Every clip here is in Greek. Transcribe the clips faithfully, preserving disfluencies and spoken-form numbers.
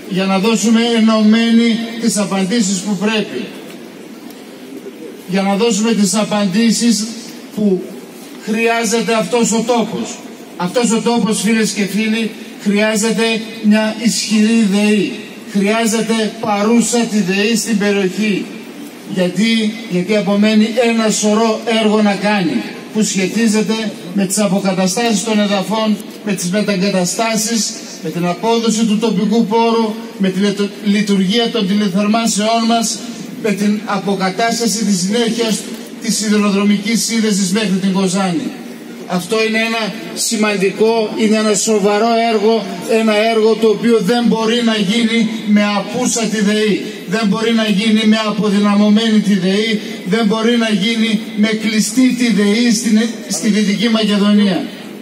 για να δώσουμε ενωμένοι τις απαντήσεις που πρέπει. Για να δώσουμε τις απαντήσεις που χρειάζεται αυτός ο τόπος. Αυτός ο τόπος, φίλες και φίλοι, χρειάζεται μια ισχυρή ΔΕΗ. Χρειάζεται παρούσα τη ΔΕΗ στην περιοχή. Γιατί, γιατί απομένει ένα σωρό έργο να κάνει, που σχετίζεται με τις αποκαταστάσεις των εδαφών, με τις μεταγκαταστάσεις, με την απόδοση του τοπικού πόρου, με τη λειτουργία των τηλεθερμάσεών μας, με την αποκατάσταση της συνέχειας της σιδηροδρομικής σύνδεσης μέχρι την Κοζάνη. Αυτό είναι ένα σημαντικό, είναι ένα σοβαρό έργο, ένα έργο το οποίο δεν μπορεί να γίνει με απούσατη ΔΕΗ, δεν μπορεί να γίνει με αποδυναμωμένη τη ΔΕΗ, δεν μπορεί να γίνει με κλειστή τη ΔΕΗ στην, στη Δυτική Μακεδονία.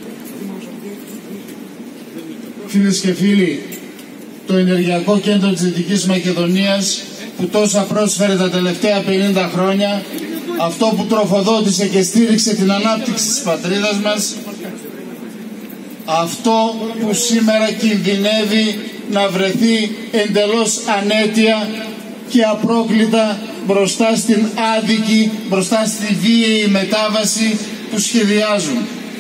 Φίλες και φίλοι, το Ενεργειακό Κέντρο της Δυτικής Μακεδονίας, που τόσα πρόσφερε τα τελευταία πενήντα χρόνια, αυτό που τροφοδότησε και στήριξε την ανάπτυξη της πατρίδας μας, αυτό που σήμερα κινδυνεύει να βρεθεί εντελώς ανέτεια και απρόκλητα μπροστά στην άδικη, μπροστά στη βίαιη μετάβαση που σχεδιάζουν.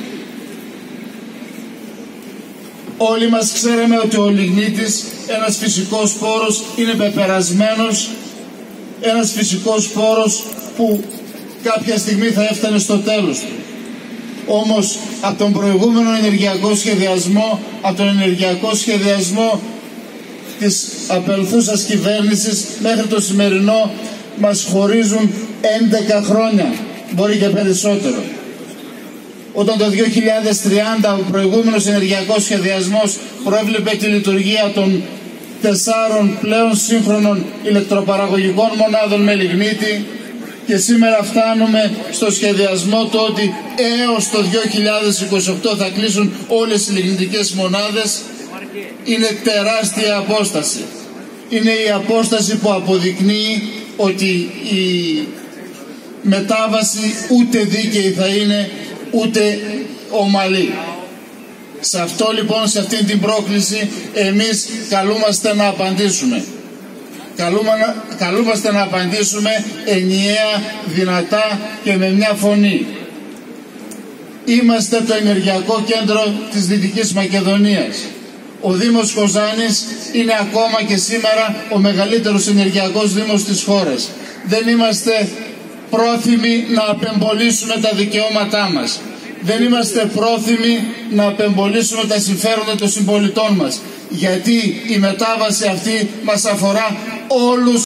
Όλοι μας ξέραμε ότι ο λιγνίτης, ένας φυσικός πόρος, είναι πεπερασμένος, ένας φυσικός πόρος που κάποια στιγμή θα έφτανε στο τέλος του. Όμως από τον προηγούμενο ενεργειακό σχεδιασμό, από τον ενεργειακό σχεδιασμό της απελθούσας κυβέρνησης μέχρι το σημερινό μας χωρίζουν έντεκα χρόνια, μπορεί και περισσότερο. Όταν το δύο χιλιάδες τριάντα ο προηγούμενος ενεργειακός σχεδιασμός προέβλεπε τη λειτουργία των τεσσάρων πλέον σύγχρονων ηλεκτροπαραγωγικών μονάδων με λιγνίτη, και σήμερα φτάνουμε στο σχεδιασμό του ότι έως το δύο χιλιάδες είκοσι οκτώ θα κλείσουν όλες οι λιγνητικές μονάδες. Είναι τεράστια απόσταση. Είναι η απόσταση που αποδεικνύει ότι η μετάβαση ούτε δίκαιη θα είναι, ούτε ομαλή. Σε αυτό λοιπόν, σε αυτή την πρόκληση, εμείς καλούμαστε να απαντήσουμε. Καλούμαστε να απαντήσουμε ενιαία, δυνατά και με μια φωνή. Είμαστε το Ενεργειακό Κέντρο της Δυτικής Μακεδονίας. Ο Δήμος Κοζάνης είναι ακόμα και σήμερα ο μεγαλύτερος ενεργειακός δήμος της χώρας. Δεν είμαστε πρόθυμοι να απεμπολίσουμε τα δικαιώματά μας. Δεν είμαστε πρόθυμοι να απεμπολίσουμε τα συμφέροντα των συμπολιτών μας. Γιατί η μετάβαση αυτή μας αφορά όλους.